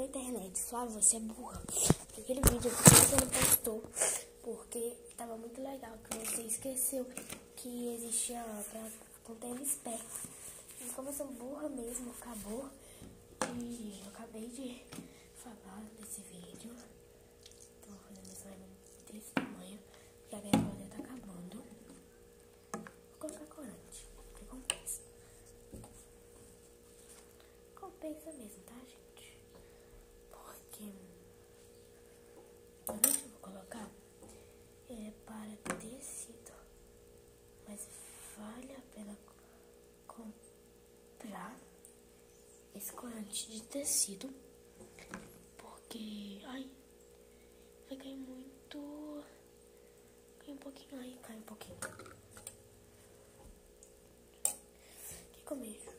internet. Flávia, você é burra. Aquele vídeo que você não postou, porque tava muito legal, que você esqueceu que existia pra tênis pé. E como eu sou burra mesmo, acabou. E eu acabei de falar desse vídeo. Tô fazendo slime desse tamanho. E a minha folha tá acabando. Vou colocar corante, que compensa. Compensa mesmo, tá, gente? Porque o vídeo que eu vou colocar é para tecido. Mas vale a pena comprar esse corante de tecido. Porque, ai, vai cair muito. Cai um pouquinho aí, cai um pouquinho. Que começo.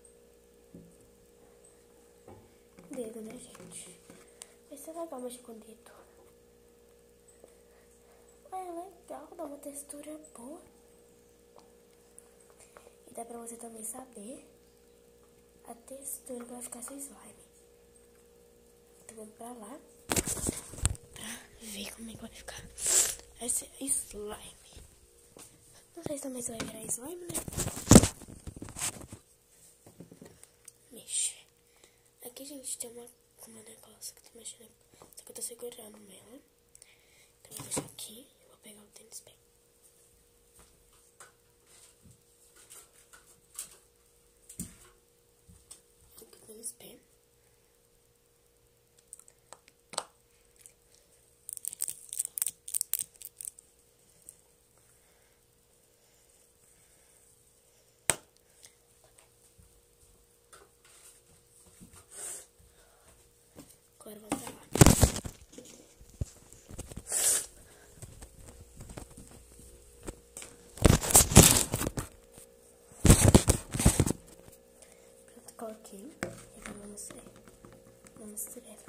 Dedo, né, gente? Vai ser legal mexer com o dedo. É legal, dá uma textura boa. E dá pra você também saber a textura que vai ficar seu slime. Tô vendo pra lá pra ver como é que vai ficar esse slime. Não sei se também você vai virar slime, né? Mexe. Aqui, gente, tem uma negócio que eu tô mexendo. Só que eu tô segurando ela. Então eu vou deixar aqui e vou pegar o tênis pé. Aqui o tênis pé. Agora vamos pra lá. Pronto, coloquei. E agora vamos ver. Vamos ver.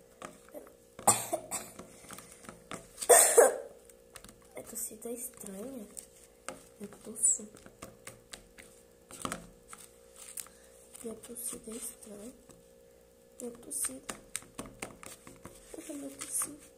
A tossida é estranha. Eu tosso. Minha tossida é estranha. Minha tossida. Minha tossida.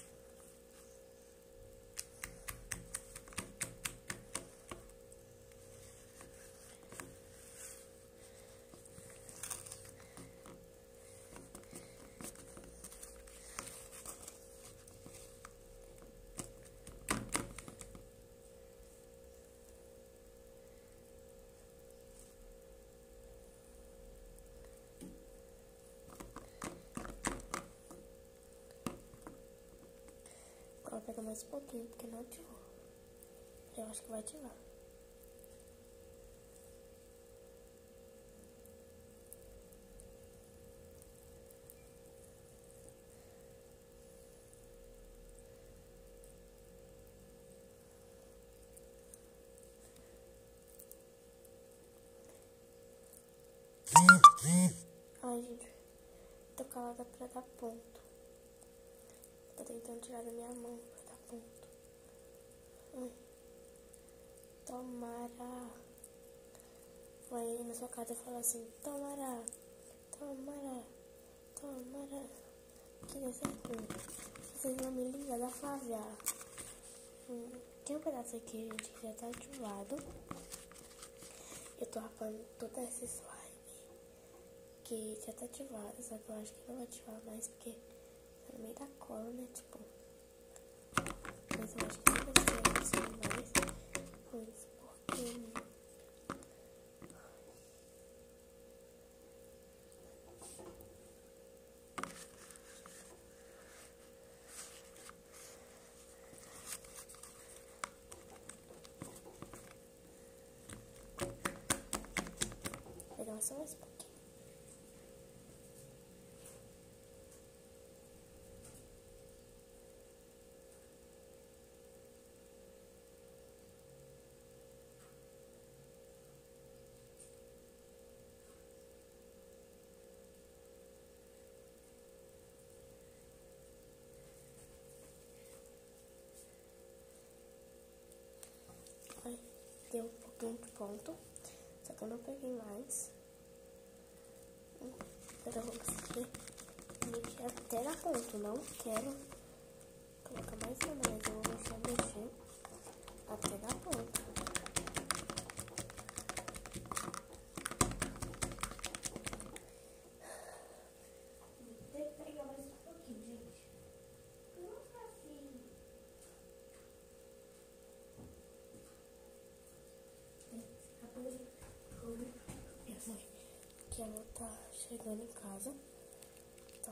Vou pegar mais um pouquinho, porque não ativou. Eu acho que vai ativar. Ai, gente, tô calada pra dar ponto. Tô tentando tirar da minha mão pra dar ponto. Ai. Tomara. Vai na sua casa e fala assim: tomara, tomara, tomara. Que dê certo. Vocês vão me ligar da Flávia. Tem um pedaço aqui, gente, que já tá ativado. Eu tô rapando toda essa slime que já tá ativada, só que eu acho que não vai ativar mais porque tá no meio da cola, né? Tipo, mas eu acho que não vai ser assim mais com isso, porque vai dar só mais um pouquinho. Deu um pouquinho de ponto, só que eu não peguei mais. Agora eu vou conseguir ponto. Não quero colocar mais nada, mas eu vou mexer até dar ponto. Tem que pegar mais um pouquinho, gente. Não tá assim. Minha mãe, que ela tá chegando em casa. Então,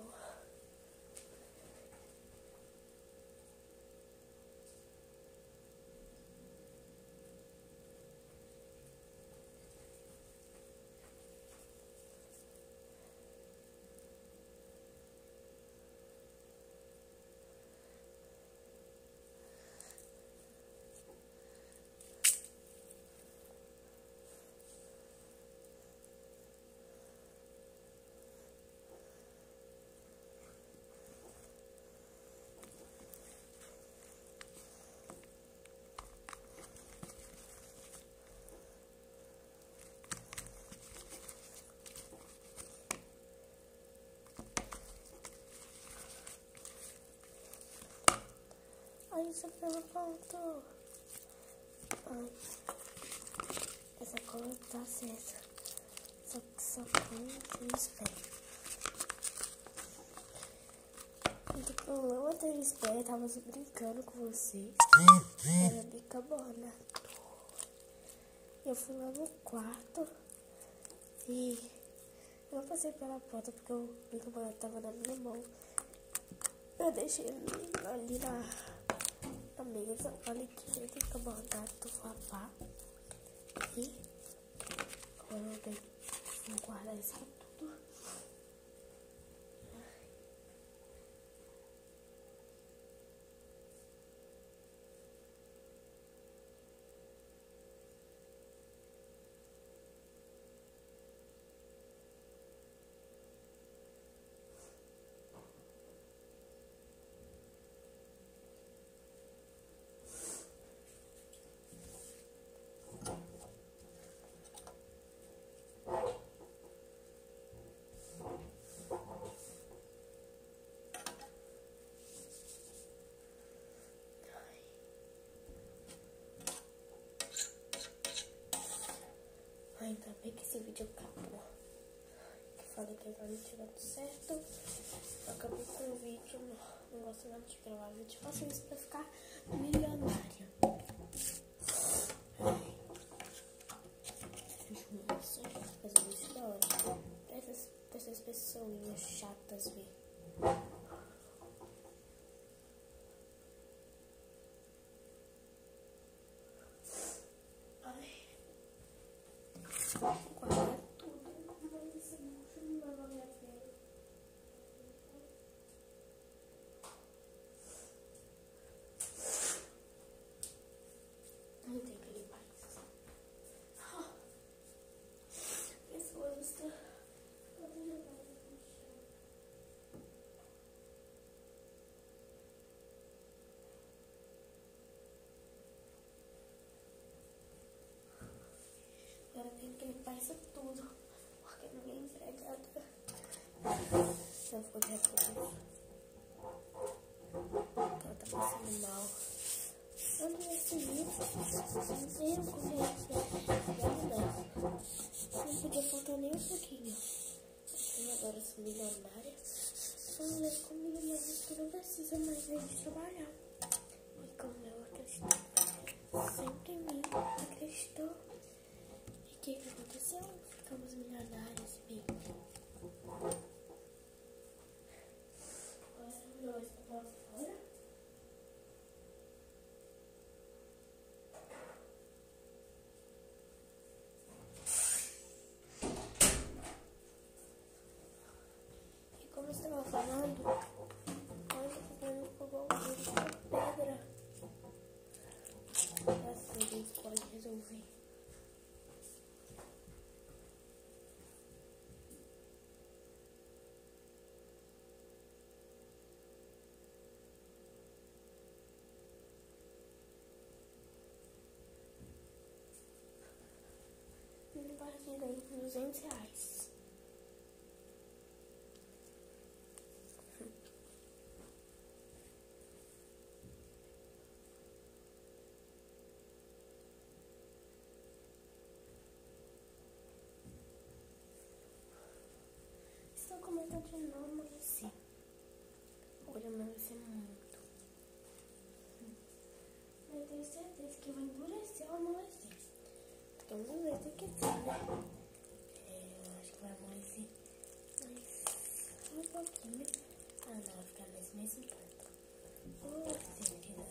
aí isso pelo ponto. Ai, essa cola tá certa. Só que só com tênis pé. O problema tênis pé, tava brincando com você. Era bicarbonato. Eu fui lá no quarto e eu não passei pela porta porque o bicarbonato tava na minha mão. Eu deixei ele ali na mesa. Olha aqui, eu tenho que botar do papá. E agora eu vou guardar isso tudo. Ainda bem que esse vídeo acabou. Eu falei que agora não tinha dado certo. Eu acabei com o vídeo. Não gosto nada de gravar vídeo. Faço isso pra ficar milionária. Nossa, fazer isso da hora. Pra essas pessoinhas chatas ver. Guardar tudo, mas esse bucho não vai valer a pena. Não tem que limpar isso. Pessoas estão todas jogadas no chão. Agora tem que limpar isso tudo, porque ninguém é empregada. Não ficou de repouso. Ela tá passando mal. Eu não ia seguir. Eu não podia faltar nem um pouquinho. E agora sou milionária. Sou mulher comigo, mas tu não precisa mais vir de trabalhar. E como eu acredito sempre em mim, acreditou. E o que aconteceu? Ficamos milionários, bem. Agora nós vamos fora. E como eu estava falando, hoje o papai pegou o vídeo com pedra. Assim a gente pode resolver. Ganhei R$200. começar de não amolecer. Hoje amolecer muito. Mas eu tenho certeza que vai endurecer ou amolecer. Porque vamos ver, tem que ser, né? Eu acho que vai amolecer. Mas um pouquinho. Ah, não, vai ficar nesse mesmo ponto. Oh, certeza.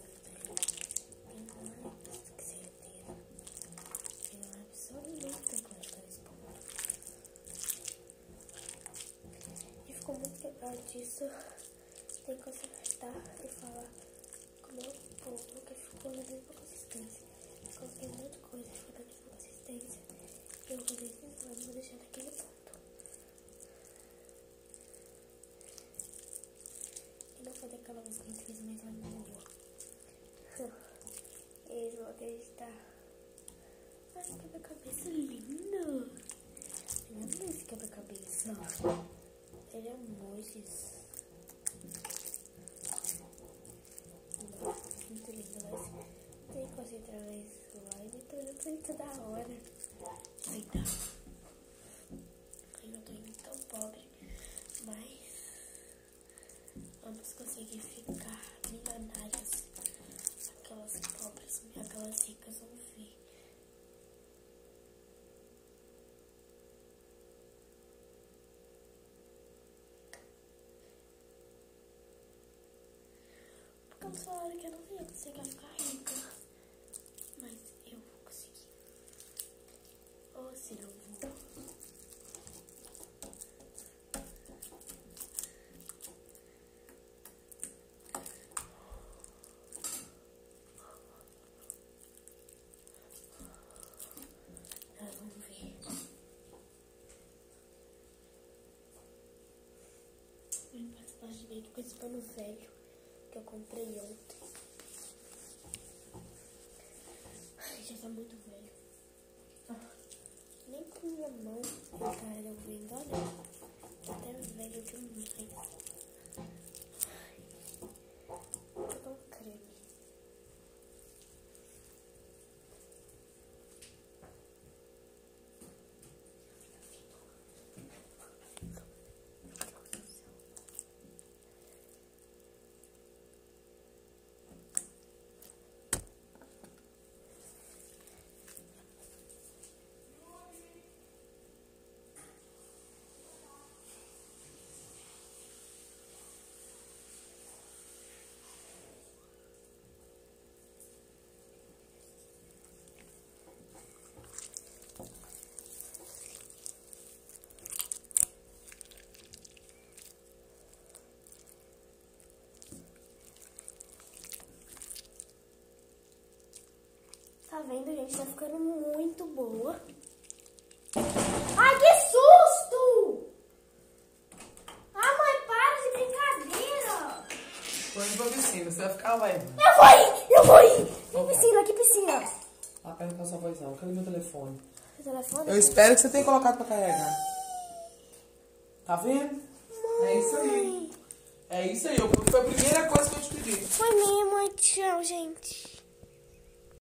Ficou muito quebrado disso. Tem que consertar e falar com o meu povo que ficou na mesma consistência. Coloquei um monte de coisa, ficou na mesma consistência. Eu vou fazer esse exame, vou deixar naquele ponto. E não fazer aquela música que a gente fez mais lá na rua. Eles vão acreditar. Ai, que quebra-cabeça lindo! Olha esse quebra-cabeça. Ele é Moisés. Muito lindo, mas tem que concentrar nesse slide. Tô olhando pra ele toda hora. Eita. Eu não tô indo tão pobre, mas vamos conseguir ficar milionárias. Aquelas pobres, aquelas ricas vão ver. Porque falaram que eu não ia conseguir ficar rica. Mas eu vou conseguir. Ou se não vou. Vamos ver. Vou limpar essa parte de dentro com esse pano velho que eu comprei ontem. Ai, já tá muito velho. Nem com minha mão cara eu vendo, olha. Tá até velho demais. Vou pegar um creme. Tá vendo, gente? Tá ficando muito boa. Ai, que susto! Ah, mãe, para de brincadeira! Tô indo pra piscina, você vai ficar lá, irmã? Eu vou ir! Que piscina, que piscina? Lá perto da sua vozinha. Cadê meu telefone? Seu telefone? Eu espero que você tenha colocado pra carregar. Tá vendo? Mãe. É isso aí. É isso aí. Foi a primeira coisa que eu te pedi. Foi mesmo, mãe. Tchau, gente.